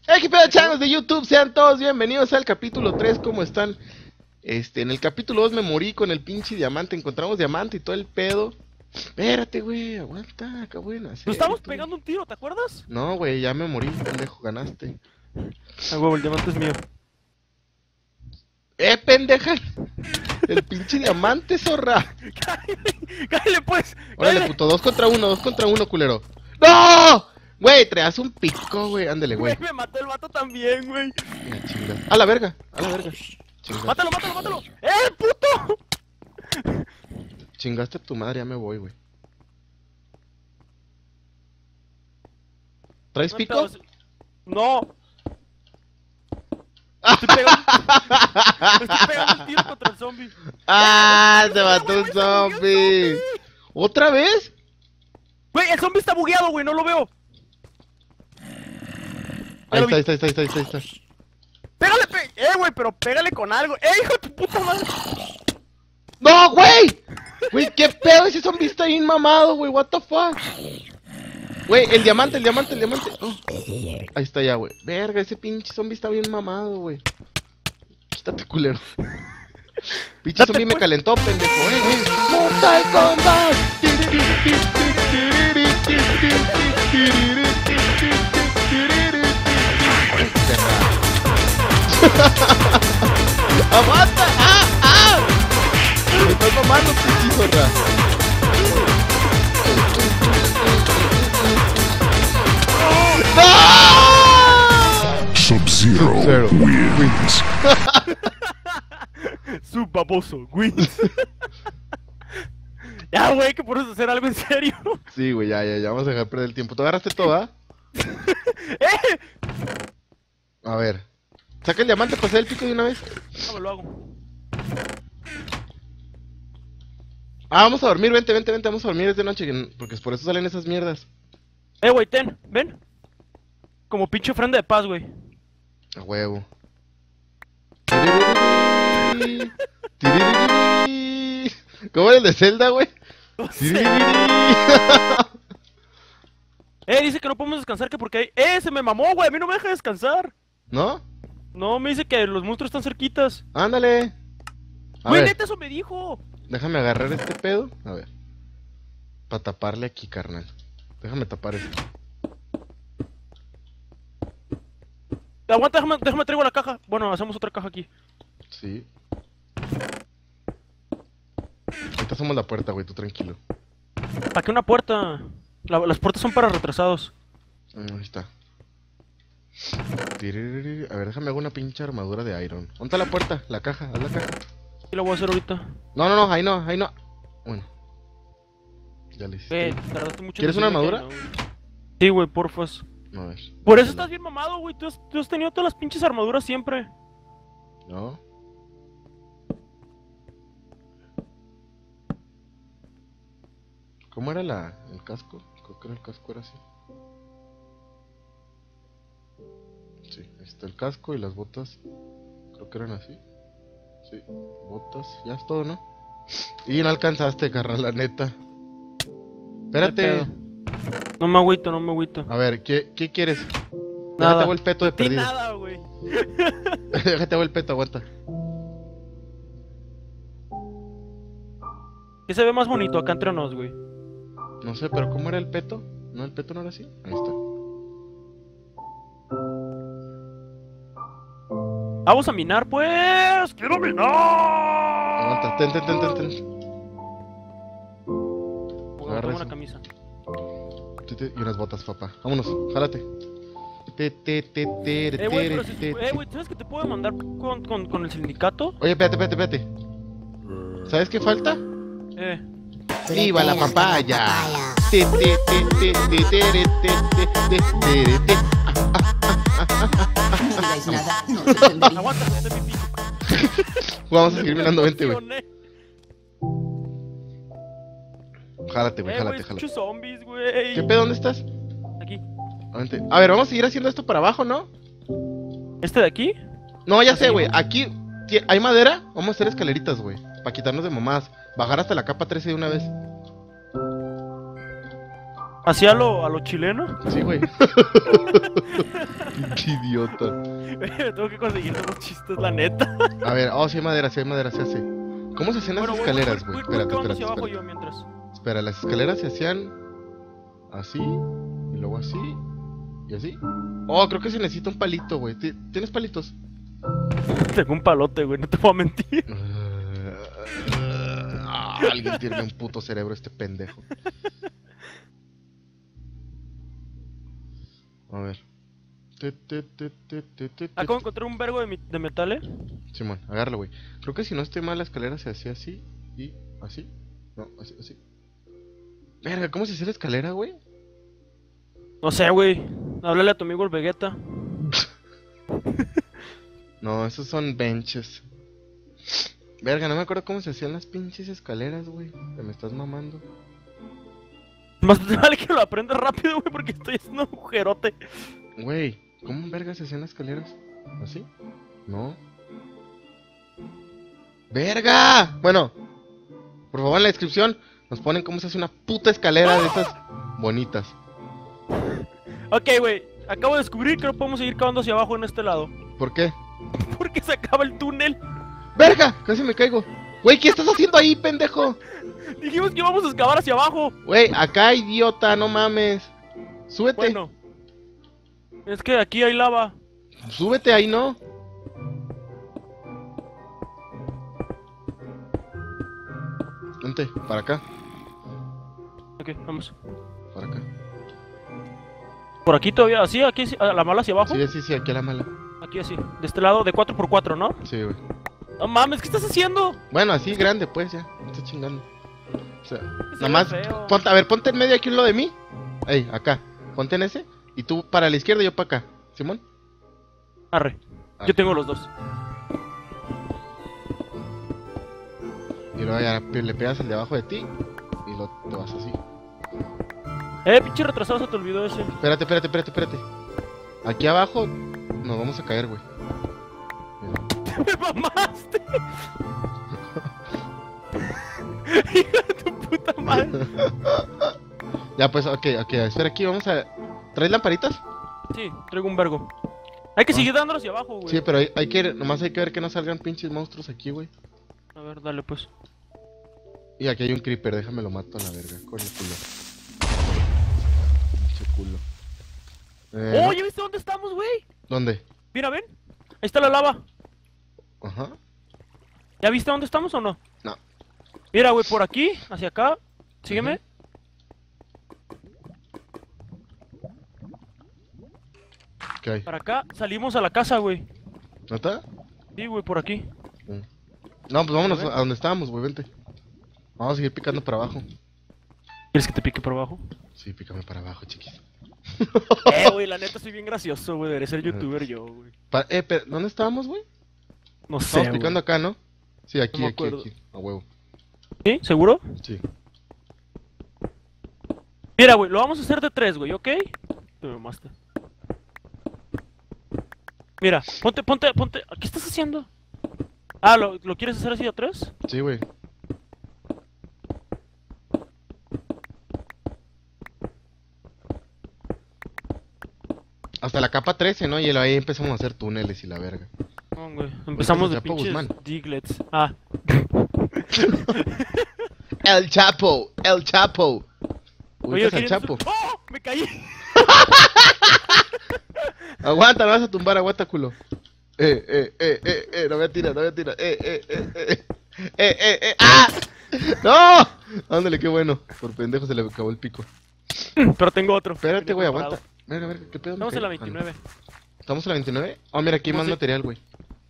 ¡Hey, qué pedo, changos de YouTube! Sean todos bienvenidos al capítulo 3, ¿cómo están? En el capítulo 2 me morí con el pinche diamante, encontramos diamante y todo el pedo. Espérate, güey, aguanta, qué buena. Nos estamos pegando un tiro, ¿te acuerdas? No, güey, ya me morí, pendejo, ganaste. Ah, huevo, el diamante es mío. Pendeja! El pinche diamante, zorra. ¡Cállale, pues! Órale, puto, 2 contra 1, culero. ¡No! Güey, traes un pico, güey, ándale, güey. Me mató el vato también, güey. Mira, chinga. A la verga, a la verga. Chinga. ¡Mátalo, mátalo, mátalo! Puto! Chingaste a tu madre, ya me voy, güey. ¿Traes pico? No. Estoy pegando un tiro contra el zombie. ¡Ah! Se mató un zombie. ¿Otra vez? Güey, el zombie está bugueado, güey, no lo veo. Ahí está. Pégale, güey, pero pégale con algo. ¡Hijo de tu puta madre! ¡No, güey! Güey, qué pedo, ese zombie está bien mamado, güey, what the fuck. Güey, el diamante. Oh. Ahí está ya, güey. Verga, ese pinche zombie está bien mamado, güey. Quítate, culero. Pinche zombie me calentó, pendejo, Mortal Kombat. ¡Aguanta! ¡Ah! Me estás mamando, pinche zorra. ¡No! Sub-Zero wins. Su baboso, güey. Ya, güey, que puedes hacer algo en serio. Sí, güey, ya, vamos a dejar perder el tiempo. ¿Tú agarraste todo, ah? A ver. Saca el diamante para hacer el pico de una vez. No me lo hago. Ah, vamos a dormir, vente, vamos a dormir, es de noche, porque por eso salen esas mierdas. Güey, ven. Como pinche ofrenda de paz, güey. A huevo. ¿Cómo era el de Zelda, güey? No sé. Dice que no podemos descansar, que porque hay... se me mamó, güey, a mí no me deja descansar. ¿No? No, me dice que los monstruos están cerquitas. Ándale. A Güey, ver, neta, eso me dijo. déjame agarrar este pedo. A ver. Para taparle aquí, carnal. Déjame tapar esto. Aguanta, déjame traigo la caja. Bueno, hacemos otra caja aquí. Sí. Ahorita hacemos la puerta, güey, tú tranquilo. ¿Para qué una puerta? Las puertas son para retrasados. Ahí está. A ver, déjame hago una pinche armadura de iron. ¿Dónde está la puerta? La caja, haz la caja. Y lo voy a hacer ahorita. No, ahí no. Bueno. Ya le hice. Tardaste mucho. ¿Quieres una armadura? Sí, güey, porfas. No, a ver. Por eso estás bien mamado, güey. Tú has tenido todas las pinches armaduras siempre. No. ¿Cómo era el casco? Creo que el casco era así. Sí, ahí está el casco y las botas. Creo que eran así. Sí, botas, ya es todo, ¿no? Y no alcanzaste, carnal, la neta. Espérate. No me agüito. A ver, ¿qué quieres? Nada. Déjate hago el peto de perdido. Nada, güey. Déjate hago el peto, aguanta. ¿Qué se ve más bonito acá entre nos, güey? No sé, pero ¿cómo era el peto? ¿No, el peto no era así? Ahí está. Vamos a minar, pues. ¡Quiero minar! Aguanta, ten. Tengo Agarra una eso. camisa. Y unas botas, papá. Vámonos, jálate. Güey, ¿sabes que te puedo mandar con el sindicato? Oye, espérate. ¿Sabes qué falta? ¡Viva la papaya! No digáis nada, no os entenderéis. Aguanta, este pipí. Vamos a seguir mirando, vente, güey. Jálate, güey, jálate. Escucho zombies, güey. ¿Qué pedo? ¿Dónde estás? Aquí. Vente. A ver, vamos a seguir haciendo esto para abajo, ¿no? ¿Este de aquí? No, ya sé, güey. Aquí hay madera. Vamos a hacer escaleritas, güey. Para quitarnos de mamadas. Bajar hasta la capa 13 de una vez. ¿Así a lo chileno? Sí, güey. Pinche idiota. Tengo que conseguir unos chistes, la neta. A ver, oh, sí hay madera, se hace. ¿Cómo se hacían las escaleras, güey? Voy Espérate, cavando hacia abajo espérate. yo mientras. Espera, las escaleras se hacían así, y luego así, y así. Oh, creo que se necesita un palito, güey. ¿Tienes palitos? Tengo un palote, güey, no te voy a mentir. Alguien tiene un puto cerebro este pendejo. A ver. Acabo de encontrar un vergo de metal, Simón, agárralo, güey. Creo que si no estoy mal, la escalera se hacía así y así. No, así, así. Verga, ¿cómo se hace la escalera, güey? No sé, güey. Háblale a tu amigo el Vegeta. No, esos son benches. Verga, no me acuerdo cómo se hacían las pinches escaleras, güey. Te me estás mamando. Más te vale que lo aprendas rápido, güey, porque estoy haciendo un agujerote. Güey, ¿cómo verga se hacían las escaleras? ¿Así? No. ¡Verga! Bueno, por favor en la descripción nos ponen cómo se hace una puta escalera de esas bonitas. Ok, güey. Acabo de descubrir que no podemos seguir cavando hacia abajo en este lado. ¿Por qué? Porque se acaba el túnel. ¡Verga! Casi me caigo. Güey, ¿qué estás haciendo ahí, pendejo? Dijimos que íbamos a excavar hacia abajo. Güey, acá, idiota, no mames. Súbete. Bueno. Es que aquí hay lava. Súbete ahí, ¿no? Vente, para acá, Ok, vamos. para acá. Por aquí todavía, así, aquí, a la mala hacia abajo. Sí, aquí a la mala. Aquí así, de este lado, de 4x4, ¿no? Sí, güey. No mames, ¿qué estás haciendo? Bueno, así grande, pues, ya. Me estoy chingando. O sea, Se nada más. ve feo. A ver, ponte en medio aquí uno de mí. Ahí, acá. Ponte en ese. Y tú para la izquierda y yo para acá. ¿Simón? Arre, Ah. yo tengo los dos. Y luego ya le pegas al de abajo de ti. Y lo te vas así. Pinche retrasado, se te olvidó ese. Espérate. Aquí abajo nos vamos a caer, güey. Mira. ¡Me mamaste! Hijo de tu puta madre. Ya, pues, ok. Espera aquí, vamos a. ¿Traes lamparitas? Sí, traigo un vergo. Hay que seguir dándolo hacia abajo, güey. Sí, pero hay que. Nomás hay que ver que no salgan pinches monstruos aquí, güey. A ver, dale pues. Y aquí hay un creeper, déjame lo mato a la verga. Con el culo. Pinche culo. ¡Oh, ya viste dónde estamos, güey! ¿Dónde? Mira, ven. Ahí está la lava. Ajá. ¿Ya viste dónde estamos o no? No. Mira, güey, por aquí, hacia acá. Sígueme. ¿Qué hay? Para acá, salimos a la casa, güey. ¿No está? Sí, güey, por aquí. No, pues vámonos A ver. a donde estábamos, güey, vente. Vamos a seguir picando para abajo. ¿Quieres que te pique por abajo? Sí, pícame para abajo, chiquis. Güey, la neta soy bien gracioso, güey. Debería ser youtuber yo, güey. Pero, ¿dónde estábamos, güey? No sé, Estamos güey. picando acá, ¿no? Sí, aquí, No me aquí, acuerdo. aquí. A huevo. ¿Sí? ¿Seguro? Sí. Mira, güey, lo vamos a hacer de 3, güey, ¿ok? Te mamaste. Mira, ponte. ¿Qué estás haciendo? Ah, ¿lo quieres hacer así de 3? Sí, güey. Hasta la capa 13, ¿no? Y ahí empezamos a hacer túneles y la verga. No, güey. Empezamos de Chapo pinches Guzmán. diglets. Ah. El Chapo. Oye, ¿Ubicas al Chapo? ¡Oh! ¡Me caí! Aguanta, me vas a tumbar, aguanta, culo. No me tira. ¡Ah! ¡No! Ándale, qué bueno. Por pendejo se le acabó el pico. Pero tengo otro. Espérate, Venía güey, preparado. aguanta. Verga, ¿qué pedo? Estamos en la 29. ¿Estamos en la 29? Oh, mira, aquí hay No más sé. material, güey.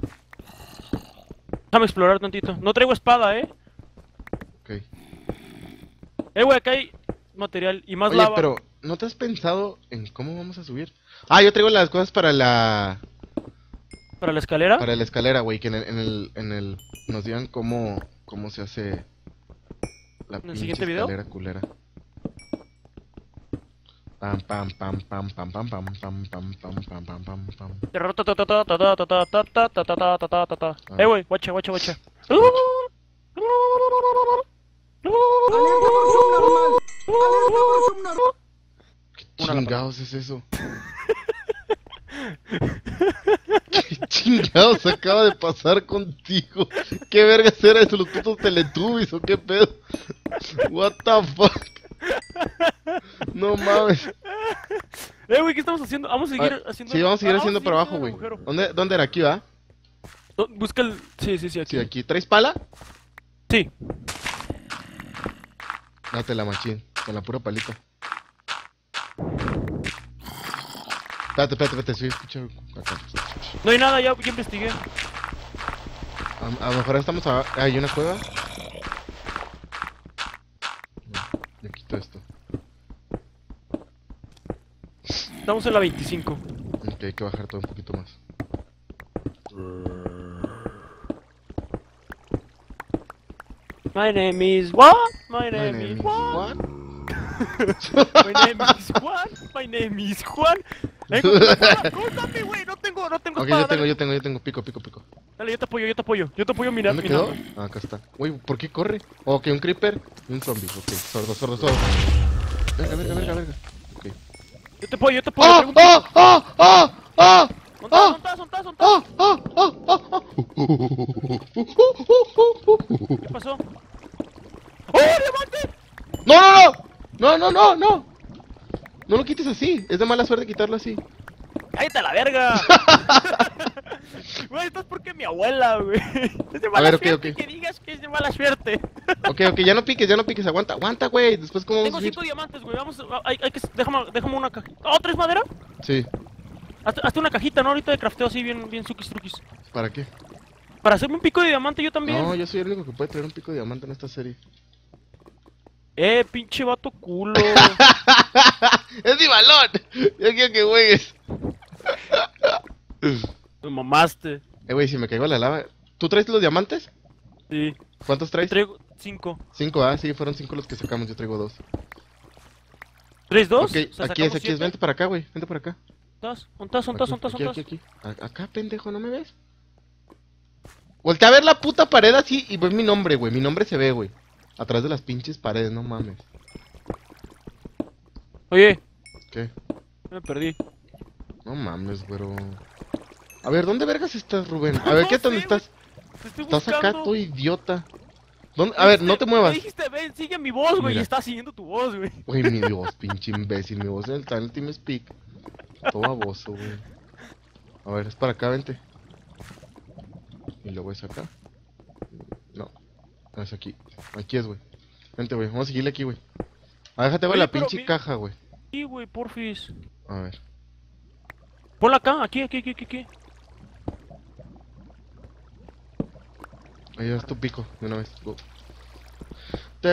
Déjame explorar tantito. No traigo espada, Ok. Güey, acá hay material y más Oye, lava. pero ¿no te has pensado en cómo vamos a subir? Ah, yo traigo las cosas para la ¿Para la escalera? escalera, güey, que en el nos digan cómo se hace la ¿En el pinche siguiente video? escalera culera. Pam pam pam pam pam pam pam pam pam pam pam pam pam pam. Güey, guacha. Una lámpara. Chingados es eso? ¿Qué chingados acaba de pasar contigo? ¿Qué vergas era eso? ¿Los putos Teletubbies o qué pedo? What the fuck? No mames. Güey, ¿qué estamos haciendo? Vamos a seguir Ah, haciendo... Sí, vamos a seguir Ah, haciendo para abajo, el güey. agujero. ¿Dónde era? Aquí, ¿va? Busca el... Sí, aquí. Sí, aquí. ¿Traes pala? Sí. Date la machín, con la pura palita. Espérate, sí, escucha acá. No hay nada, ya investigué. A lo mejor estamos hay una cueva. Le quito esto. Estamos en la 25. Ok, hay que bajar todo un poquito más. My name is what? My name is what? My name is Juan. My name is Juan. Córtame, güey. No tengo Ok, espada. Dale. yo tengo. Pico. Dale, yo te apoyo, mira. ¿Dónde quedó? Ah, acá está. Uy, ¿por qué corre? Ok, un creeper y un zombie. Ok, sordo. Verga. Ok. Yo te apoyo. ¡Ah! ¿Qué pasó? ¡Oh, diamante! No. No lo quites así. Es de mala suerte quitarlo así. ¡Cállate a la verga! Güey, esto es porque mi abuela, güey. Es de mala A ver, ok, suerte ok. que digas que es de mala suerte. Ok, ya no piques. Aguanta, güey. Después, ¿cómo vamos Tengo a seguir? 5 diamantes, güey. Vamos, hay que... Déjame una cajita. ¿Oh, tres madera? Sí. Hazte una cajita, ¿no? Ahorita de crafteo así, bien suquis truquis. ¿Para qué? Para hacerme un pico de diamante yo también. No, yo soy el único que puede traer un pico de diamante en esta serie. Pinche vato culo. ¡Es mi balón! Yo quiero que juegues. Me mamaste. Güey, si me caigo a la lava. ¿Tú traes los diamantes? Sí. ¿Cuántos traes? Traigo 5. 5, sí, fueron 5 los que sacamos. Yo traigo 2. ¿Traes 2? Ok, aquí es. Vente para acá, güey. Vente para acá. Aquí. Acá, pendejo, ¿no me ves? Voltea a ver la puta pared así y ves mi nombre, güey. Mi nombre se ve, güey. Atrás de las pinches paredes, no mames. Oye, ¿Qué? me perdí. No mames, güero. A ver, ¿dónde vergas estás, Rubén? A ver, No ¿qué sé, dónde estás? Te estoy Estás acá, buscando. todo idiota. ¿Dónde? A ver, no te Me muevas. dijiste, ven, sigue mi voz, güey. Y Mira. estás siguiendo tu voz, güey. Güey, mi Dios, pinche imbécil. Mi voz está en el TeamSpeak. Todo baboso, güey. A ver, es para acá, vente. Y luego es acá. No, es aquí. Aquí es, güey. Vente, güey. Vamos a seguirle aquí, güey. Ah, déjate ver Oye, la pero pinche caja, güey. Sí, güey, porfis. A ver. Ponla acá, aquí. Ahí es tu pico, de una vez. Go. ¿Me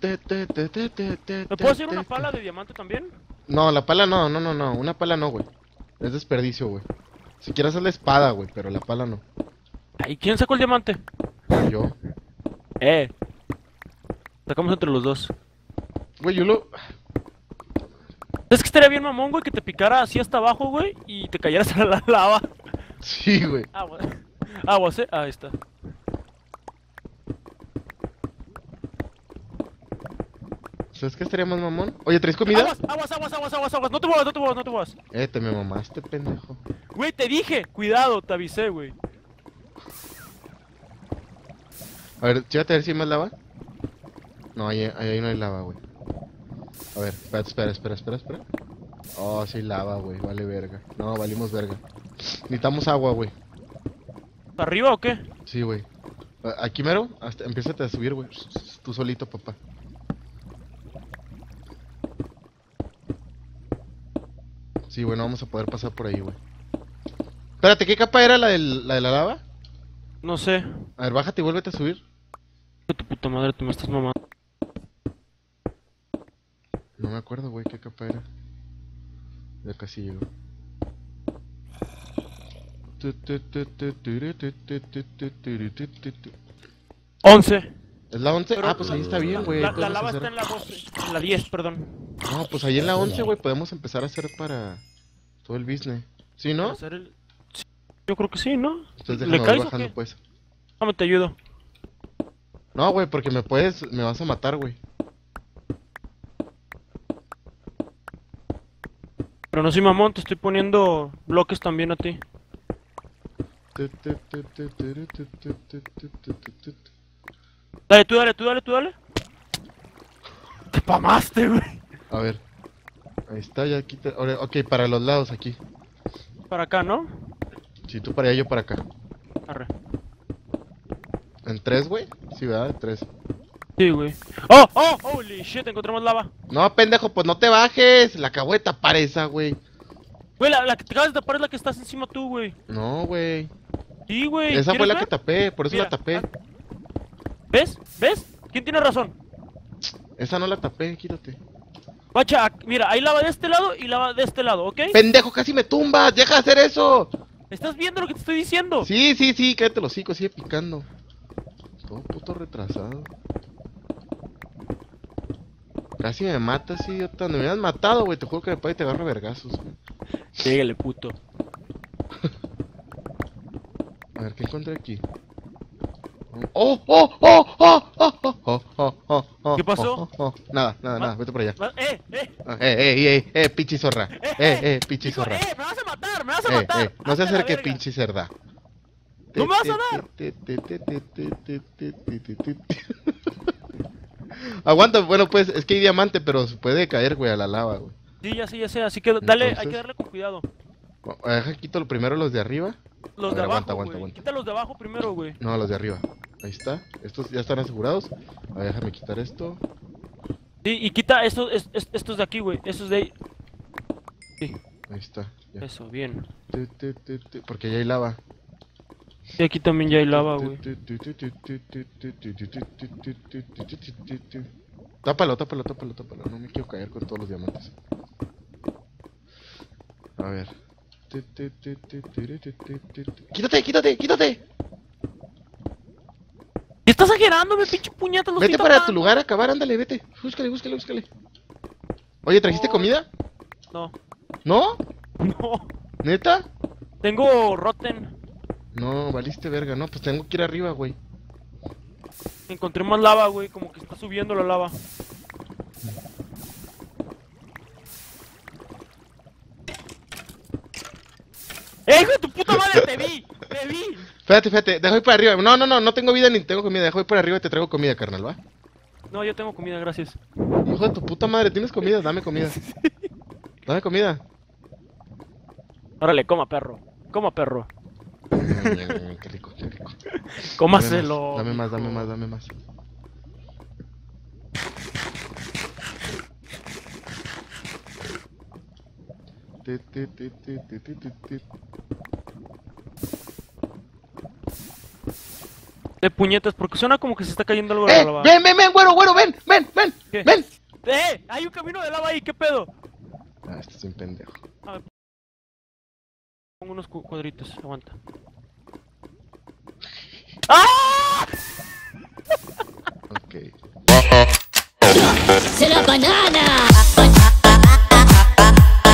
puedo hacer una pala de diamante también? No, la pala no. Una pala no, güey. Es desperdicio, güey. Si quieres hacer la espada, güey, pero la pala no. Ay, ¿quién sacó el diamante? Yo. Sacamos entre los dos. Güey, yo lo... Es que estaría bien mamón, güey, que te picara así hasta abajo, güey, y te cayeras a la lava. Sí, güey. Aguas, ahí está. ¿Sabes qué estaría más mamón? Oye, ¿traes comida? Aguas. No te muevas. Te me mamaste, pendejo. Güey, te dije, cuidado, te avisé, güey. A ver, chécate a ver si hay más lava. No, ahí no hay lava, güey. A ver, espera. Oh, sí hay lava, güey, vale verga. No, valimos verga. Necesitamos agua, güey. ¿Arriba o qué? Sí, güey. Aquí mero, empiézate a subir, güey. Tú solito, papá. Sí, bueno, vamos a poder pasar por ahí, güey. Espérate, ¿qué capa era la de la lava? No sé. A ver, bájate y vuélvete a subir. Tu puta madre, tú me estás mamando. No me acuerdo, güey, qué capa era. Ya casi llego. 11. ¿Es la 11? Pero Ah, pues ahí está bien, güey. La podemos lava hacer- está en la 12. En la 10, perdón. No, pues ahí en la 11, güey, podemos empezar a hacer para todo el business. ¿Sí, no? Hacer el... Sí, yo creo que sí, ¿no? Entonces ¿Le déjame caes ir o bajando, qué? pues. Dame, te ayudo. No, güey, porque me vas a matar, güey. Pero no soy mamón, te estoy poniendo bloques también a ti. Dale, tú dale, tú dale, tú dale. Te pamaste, güey. A ver. Ahí está, ya quita. Ahora, ok, para los lados aquí. Para acá, ¿no? Si tú para allá, yo para acá. Arre. ¿En 3, güey? Sí, ¿verdad? En 3. Sí, güey. ¡Oh! ¡Oh! ¡Holy shit! Encontramos lava. No, pendejo, pues no te bajes. La acabo de tapar esa, güey. Güey, la que te acabas de tapar es la que estás encima tú, güey. No, güey. Sí, güey. Esa fue ¿Quieres la que ver? tapé, por eso Mira, la tapé. ¿Ves? ¿Ves? ¿Quién tiene razón? Esa no la tapé, quítate. Bacha, mira, hay lava de este lado y lava de este lado, ¿ok? Pendejo, casi me tumbas. Deja de hacer eso. ¿Estás viendo lo que te estoy diciendo? Sí, sí, sí, cállate los hocico, sigue picando. Todo puto retrasado. Casi me matas, idiota. Me hubieras matado, güey. Te juro que me pague y te agarro vergazos, güey. Síguele, puto. A ver, ¿qué encontré aquí? ¡Oh, oh, oh, oh, oh, oh, oh, oh, oh, oh! ¿Qué pasó? Nada, nada, nada. Vete por allá. Pinche zorra. Pinche Hijo, zorra. me vas a matar, me vas a matar. No se Hazte la acerque, verga. pinche cerda. ¡No me vas a dar! Aguanta, bueno, pues, es que hay diamante, pero se puede caer, güey, a la lava, güey. Sí, ya sé, así que dale, hay Entonces- que darle con cuidado. Deja, quito primero los de arriba. Los A de ver, abajo, aguanta, güey. aguanta, aguanta. Quita los de abajo primero, güey. No, los de arriba. Ahí está. Estos ya están asegurados. A ver, déjame quitar esto. Sí, y quita estos de aquí, güey. Estos de ahí. Sí, Ahí está. Ya. eso, bien. Porque ya hay lava. Y aquí también ya hay lava, güey. Tápalo, tápalo, tápalo, tápalo. No me quiero caer con todos los diamantes. A ver. Quítate, quítate, quítate. ¿Qué estás exagerándome, pinche puñeta? Los Vete estoy para tu tapando. lugar a acabar, ándale, vete. Búscale, búscale, búscale. Oye, ¿trajiste No. comida? No, ¿No? no. ¿Neta? Tengo rotten. No, valiste verga, no, pues tengo que ir arriba, güey. Encontré más lava, güey. Como que está subiendo la lava. ¡Hijo de tu puta madre! ¡Te vi! ¡Te vi! Fíjate, fíjate, dejo ir para arriba. No, no, no, no tengo vida ni tengo comida. Dejo ir para arriba y te traigo comida, carnal, ¿va? No, yo tengo comida, gracias. Hijo de tu puta madre, ¿tienes comida? Dame comida. Dame comida. Órale, coma, perro. Coma, perro. Qué rico, qué rico. Cómaselo. Dame más, dame mijo. más, dame más. De puñetas, porque suena como que se está cayendo algo de la lava. Ven, ven, ven, güero, güero, ven, ven, ven, ¿Qué? ven. Hay un camino de lava ahí, ¿qué pedo? Ah, este es un pendejo. A ver. Pongo unos cuadritos, aguanta. ¡Ah!